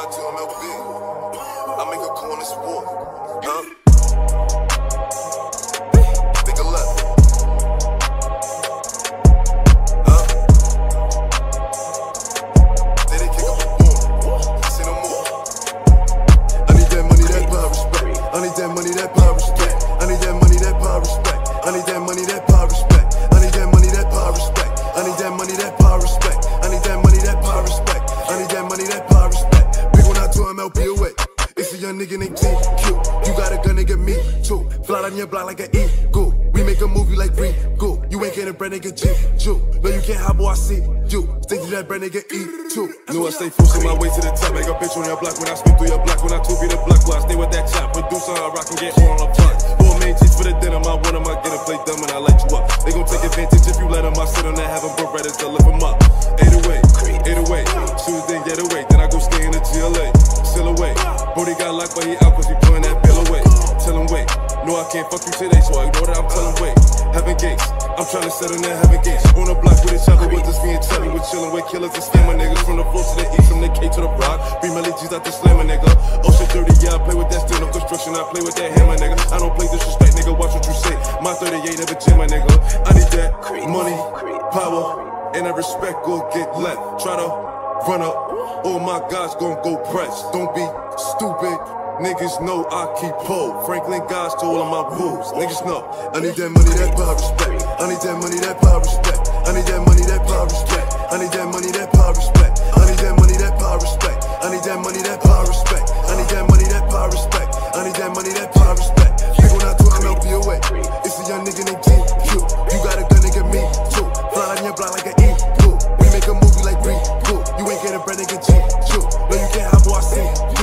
to MLB. I make a corner sport. Huh? Think a left. Huh? Then they kick up a boom. Say no more. I need that money, that power, respect. I need that money, that power, respect. I need that money, that power, respect. I need that money, that power, respect. I need that money, that power, respect. I need that money, that power, respect. I need that money, that power, respect. I need that money, that power, respect. Big one out to MLB away. It's a young nigga named TQ. You got a gun, nigga, me too. Fly down your block like an eagle. We make a movie like Go. You ain't getting bread, nigga, G2. No, you can't hop, boy, I see you. Stick to that bread, nigga, E2. Know I stay forcing my way to the top. Make a bitch on your block when I spin through your block. When I 2 feet the block, well, I stay with that chop. Producer, I rock and get on the block. Four main cheese for the dinner. My one of my get a play dumb and I light you up. They gon' take advantage if you let them. I sit on that, have them Berettas to lift them up. 808, shoes then get away. Then I go stay in the GLA. Still away. Brody got locked, but he out cause he pulling that bill away. Tell him wait. No, I can't fuck you today, so I ignore that I'm telling wait. Heaven gates. I'm trying to set in that heaven gates. On the block with each other, with this me and Chubby. We're chillin' with killers and scammer niggas. From the floor to the east, from the K to the rock. Bring my G's out the slammer, nigga. Ocean dirty, yeah, I play with that steel. No construction, I play with that hammer, nigga. I don't play disrespect, nigga. Watch what you say. My 38 never jammer, nigga. I need that money, power, and that respect go get left. Try to run up. All my guys gon' go press. Don't be stupid. Niggas know I keep pole. Franklin guys to all of my rules. Niggas know. I need that money, that power, respect. I need that money, that power, respect. I need that money, that power, respect. I need that money, that power, respect. I need that money, that power, respect. I need that money, that power, respect. I need that money, that power, respect. I need that money, that power, respect. Big one out to MLB away. It's a young nigga named TQ. You got a gun, nigga, me too. Fly on your block like an eagle. We make a movie like Go. You ain't getting bread, nigga, G2. No, you can't hop, boy, I see you.